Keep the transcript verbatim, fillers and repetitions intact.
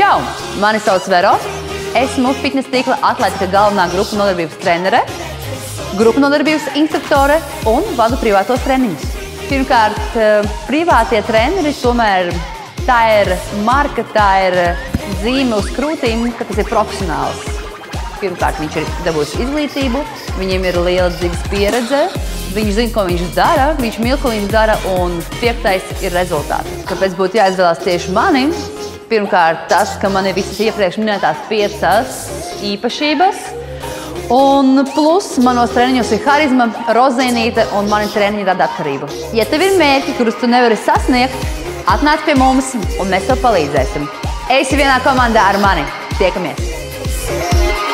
Čau! Mani sauc Vero. Esmu fitnesa tīkla Atletika galvenā grupu nodarbības trenere, grupu nodarbības instruktore un vadu privātos treniņus. Pirmkārt, privātie treneri tomēr tā ir marka, tā ir zīme uz krūtīm, ka tas ir profesionāls. Pirmkārt, viņš ir dabūjis izglītību, viņiem ir liela dzīves pieredze, viņš zina, ko viņš dara, viņš mīl, ko viņš dara, un piektais ir rezultāti. Kāpēc būtu jāizvēlās tieši mani? Pirmkārt, tas, ka man ir visas iepriekš minētās piecas īpašības, un plus manos treniņos ir harizma, rozīnīte, un mani treniņi rada atkarību. Ja tev ir mērķi, kurus tu nevari sasniegt, atnāc pie mums, un mēs tev palīdzēsim. Esi vienā komandā ar mani. Tiekamies!